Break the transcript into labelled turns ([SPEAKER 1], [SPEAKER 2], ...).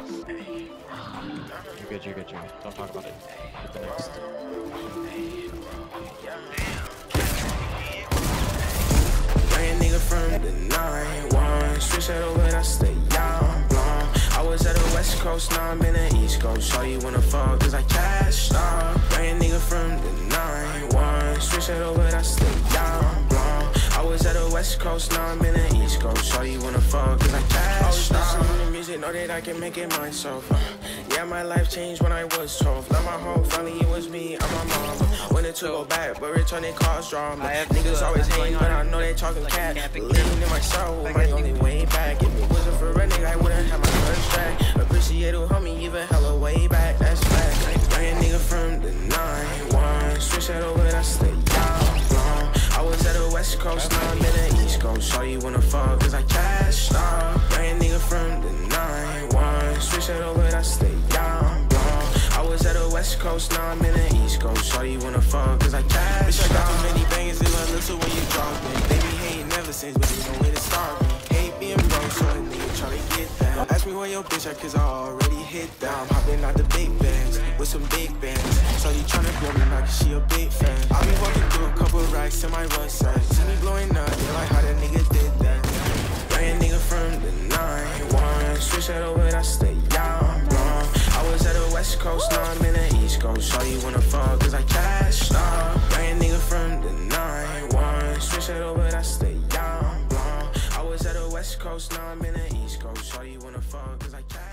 [SPEAKER 1] You're good, you're good, you're good. Don't talk about it. Hit the next.
[SPEAKER 2] Young nigga from the 9-1. Switch that over, that's the young blonde. I was at the West Coast, now I'm in the East Coast. Saw you wanna fall, cause I cashed out. Young nigga from the 9-1. Switch that over, that's the young blonde. I was at the West Coast, now I'm in the East Coast. Saw you wanna fall, cause I cashed out. I was listening to music, know that I can make it myself. Yeah, my life changed when I was 12. Love my home, finally it was me and my mom. Wanted to go back, but returning cause drama. Niggas always hating, but I know they talking cat. Believing in myself was my only way back. If it wasn't for a nigga, I wouldn't have my first track. Appreciate who homie, even hella way back, that's fact. Young nigga from the 9-1. Switch that over, that's the young blonde. I was at the West Coast, now I'm in the East Coast. Saw you wanna fall, cause I cashed out. Young nigga from the 9-1. Switch that over, that's the young blonde. I was at the West Coast, now I'm in the East Coast. Saw you wanna fall, cause I cashed out. I got too many bangers, it was little when you drop me. They be hating ever since, but there's no way to start me. Hate being broke, so a nigga try to get that. Ask me where your bitch at, cause I already hit that. I'm hopping out the big bands, with some big bands. So you tryna blow me now, cause she a big fan. I be walking through a couple racks in my run set. See me blowing up, they like how that nigga did that. Young nigga from the 9-1. Switch that over, that's the young blonde. I was at the West Coast, now I'm in the East Coast. Saw you wanna fall, cause I cashed out. Young nigga from the 9-1. Switch that over, that's the young blonde. I was at the West Coast, now I'm in the East Coast. Saw you wanna fall, cause I cashed out.